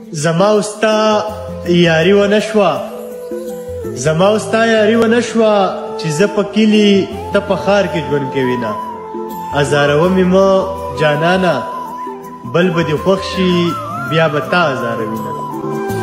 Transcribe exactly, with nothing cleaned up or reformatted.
زما وستا یاري ونه شوه زما وستا یاري ونه شوه چې زه په کلي ته په ښار کې ژوند کوي نه ازارومې مه جانانه بل به دې خوښ شي بیا به تا ازاروي نه